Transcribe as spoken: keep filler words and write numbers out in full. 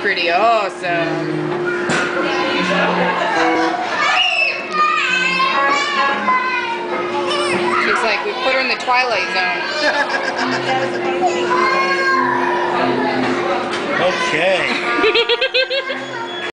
pretty awesome. Looks like we put her in the Twilight Zone. Okay.